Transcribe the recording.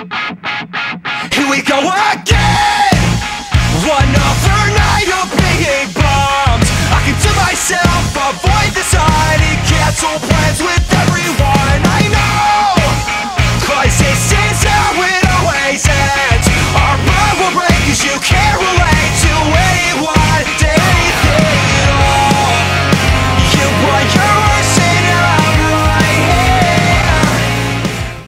Here we go again. Another night of being bummed. I keep to myself, avoid the society, cancel plans with everyone I know. Crisis